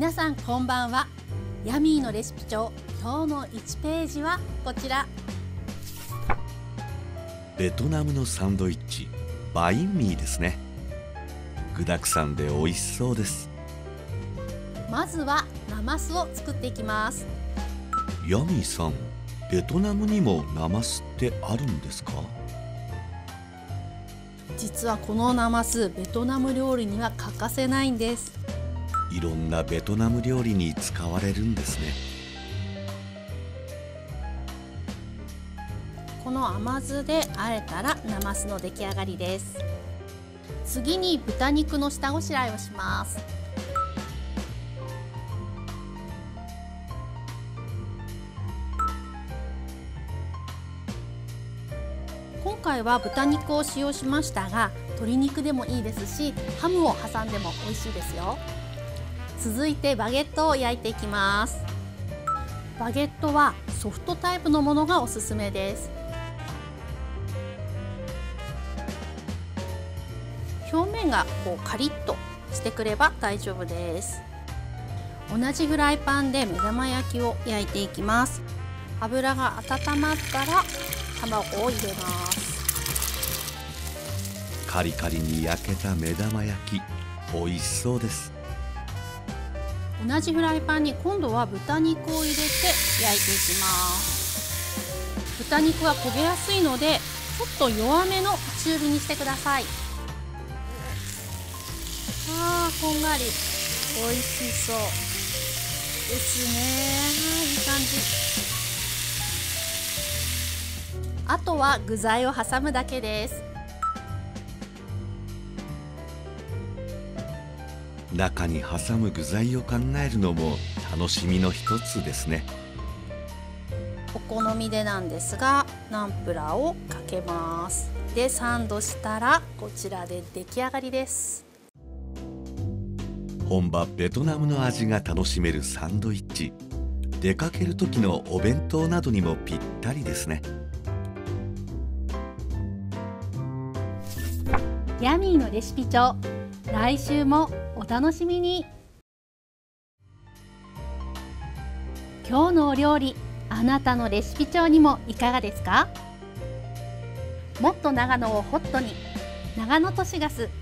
皆さんこんばんは。ヤミーのレシピ帳、今日の1ページはこちら。 ベトナムのサンドイッチ、バインミーですね。具だくさんで美味しそうです。 まずはナマスを作っていきます。 ヤミーさん、ベトナムにもナマスってあるんですか？ 実はこのナマス、ベトナム料理には欠かせないんです。 いろんなベトナム料理に使われるんですね。 この甘酢で和えたらナマスの出来上がりです。次に豚肉の下ごしらえをします。今回は豚肉を使用しましたが、鶏肉でもいいですし、ハムを挟んでも美味しいですよ。続いてバゲットを焼いていきます。バゲットはソフトタイプのものがおすすめです。表面がカリッとしてくれば大丈夫です。同じフライパンで目玉焼きを焼いていきます。油が温まったら卵を入れます。 カリカリに焼けた目玉焼き、美味しそうです。 同じフライパンに今度は豚肉を入れて焼いていきます。豚肉は焦げやすいのでちょっと弱めの中火にしてください。こんがり美味しそうですね。いい感じ。あとは具材を挟むだけです。 中に挟む具材を考えるのも楽しみの一つですね。 お好みでなんですが、ナンプラーをかけます。でサンドしたらこちらで出来上がりです。 本場ベトナムの味が楽しめるサンドイッチ、出かける時のお弁当などにもぴったりですね。 ヤミーのレシピ帳、来週もお楽しみに。今日のお料理、あなたのレシピ帳にもいかがですか？もっと長野をホットに、長野都市ガス